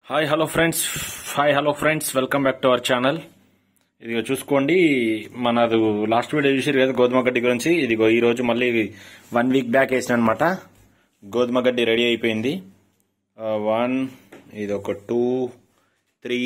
Hi hello friends welcome back to our channel. ఇదిగో చూసుకోండి, మనది లాస్ట్ వీడియో చూసారు కదా గోధుమ గడ్డి గురించి. ఇదిగో ఈ రోజు మళ్ళీ 1 వీక్ బ్యాక్ వేసిన అనమాట. గోధుమ గడ్డి రెడీ అయిపోయింది. 1 ఇది ఒక 2 3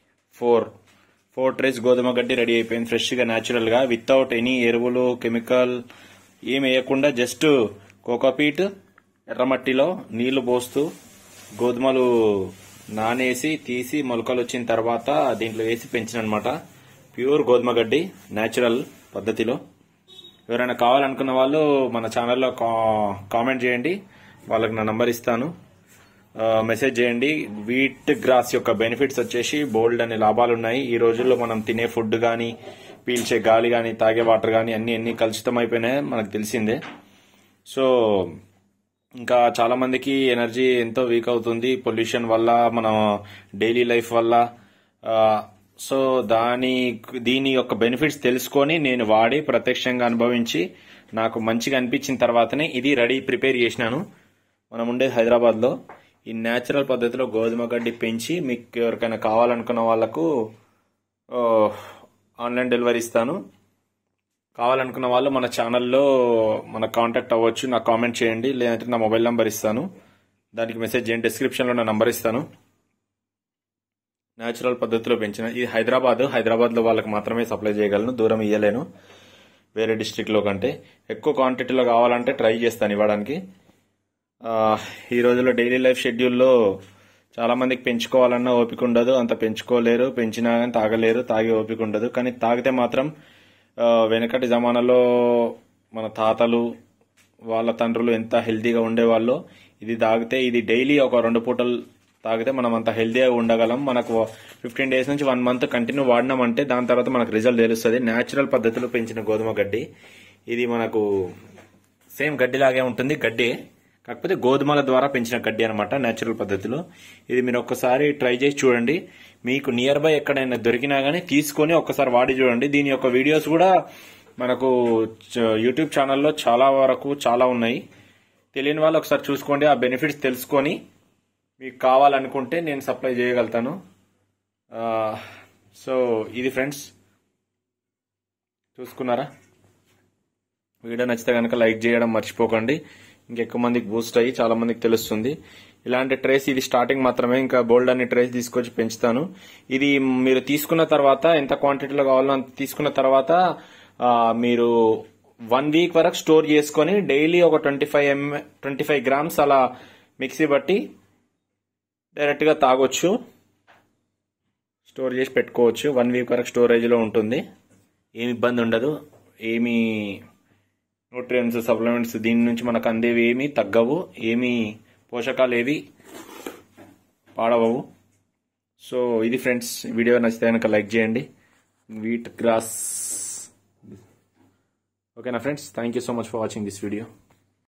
4 ట్రేస్ గోధుమ గడ్డి రెడీ అయిపోయింది. ఫ్రెష్గా న్యాచురల్గా వితౌట్ ఎనీ ఎరువులు కెమికల్ ఏం వేయకుండా జస్ట్ కోకోపీట్ ఎర్రమట్టిలో నీళ్లు పోస్తూ గోధుమలు నానేసి తీసి మొలకలు వచ్చిన తర్వాత దీంట్లో వేసి పెంచినమాట. ప్యూర్ గోధుమ గడ్డి న్యాచురల్ పద్ధతిలో. ఎవరైనా కావాలనుకున్న వాళ్ళు మన ఛానల్లో కామెంట్ చేయండి, వాళ్ళకి నా నంబర్ ఇస్తాను, మెసేజ్ చేయండి. వీట్ గ్రాస్ యొక్క బెనిఫిట్స్ వచ్చేసి బోల్డ్ అనే లాభాలు ఉన్నాయి. ఈ రోజుల్లో మనం తినే ఫుడ్ కానీ పీల్చే గాలి కానీ తాగే వాటర్ కానీ అన్ని కలుషితం అయిపోయినాయి, మనకు తెలిసిందే. సో ఇంకా చాలా మందికి ఎనర్జీ ఎంతో వీక్ అవుతుంది పొల్యూషన్ వల్ల, మన డైలీ లైఫ్ వల్ల. సో దీని యొక్క బెనిఫిట్స్ తెలుసుకొని నేను వాడి ప్రత్యక్షంగా అనుభవించి నాకు మంచిగా అనిపించిన తర్వాతనే ఇది ప్రిపేర్ చేసినాను. మనం ఉండేది హైదరాబాద్ లో. ఈ న్యాచురల్ పద్ధతిలో గోధుమ గడ్డి పెంచి మీకు ఎవరికైనా కావాలనుకున్న వాళ్లకు ఆన్లైన్ డెలివరీ ఇస్తాను. కావాలనుకున్న వాళ్ళు మన ఛానల్లో మన కాంటాక్ట్ అవ్వచ్చు, నాకు కామెంట్ చేయండి, లేదంటే నా మొబైల్ నంబర్ ఇస్తాను, దానికి మెసేజ్ చేయండి. డిస్క్రిప్షన్లో నా నంబర్ ఇస్తాను. న్యాచురల్ పద్ధతిలో పెంచిన ఇది హైదరాబాద్లో వాళ్ళకి మాత్రమే సప్లై చేయగలను, దూరం ఇవ్వలేను వేరే డిస్ట్రిక్ట్లో కంటే. ఎక్కువ క్వాంటిటీలో కావాలంటే ట్రై చేస్తాను ఇవ్వడానికి. ఈ రోజుల్లో డైలీ లైఫ్ షెడ్యూల్లో చాలా మందికి పెంచుకోవాలన్నా ఓపిక ఉండదు, అంత పెంచుకోలేరు, పెంచినా కానీ తాగలేరు, తాగే ఓపిక ఉండదు. కానీ తాగితే మాత్రం వెనకటి జమానాలో మన తాతలు వాళ్ళ తండ్రులు ఎంత హెల్తీగా ఉండేవాళ్ళు. ఇది తాగితే, ఇది డైలీ ఒక 2 పూటలు తాగితే మనం అంత హెల్తీగా ఉండగలం. మనకు 15 డేస్ నుంచి 1 మంత్ కంటిన్యూ వాడినామంటే దాని తర్వాత మనకు రిజల్ట్ తెలుస్తుంది. న్యాచురల్ పద్ధతిలో పెంచిన గోధుమ గడ్డి ఇది మనకు సేమ్ గడ్డిలాగే ఉంటుంది. గడ్డి కాకపోతే గోధుమల ద్వారా పెంచిన గడ్డి అనమాట, న్యాచురల్ పద్ధతిలో. ఇది మీరు ఒక్కసారి ట్రై చేసి చూడండి. మీకు నియర్ బై ఎక్కడైనా దొరికినా గానీ తీసుకొని ఒక్కసారి వాడి చూడండి. దీని యొక్క వీడియోస్ కూడా మనకు యూట్యూబ్ ఛానల్లో చాలా ఉన్నాయి. తెలియని వాళ్ళు ఒకసారి చూసుకోండి, ఆ బెనిఫిట్స్ తెలుసుకొని మీకు కావాలనుకుంటే నేను సప్లై చేయగలుగుతాను. సో ఇది ఫ్రెండ్స్, చూసుకున్నారా? వీడియో నచ్చితే కనుక లైక్ చేయడం మర్చిపోకండి. ఇంకెక్కువ మందికి బూస్ట్ అయ్యి చాలా మందికి తెలుస్తుంది. ఇలాంటి ట్రేస్ ఇది స్టార్టింగ్ మాత్రమే, ఇంకా బోల్డ్ అనే ట్రేస్ తీసుకొచ్చి పెంచుతాను. ఇది మీరు తీసుకున్న తర్వాత ఎంత క్వాంటిటీలో కావాలో అంత తీసుకున్న తర్వాత మీరు 1 వీక్ వరకు స్టోర్ చేసుకుని డైలీ ఒక 25 గ్రామ్స్ అలా మిక్సీ బట్టి డైరెక్ట్ గా తాగొచ్చు, స్టోర్ చేసి పెట్టుకోవచ్చు. 1 వీక్ వరకు స్టోరేజ్ లో ఉంటుంది, ఏమి ఇబ్బంది ఉండదు. ఏమి న్యూట్రియన్స్ సప్లిమెంట్స్ దీని నుంచి మనకు అందేవి ఏమి తగ్గవు, ఏమి పోషకాలు ఏవి పాడవవు. సో ఇది ఫ్రెండ్స్, వీడియో నచ్చితే కనుక లైక్ చేయండి. Wheat grass. ఓకేనా friends, thank you so much for watching this video.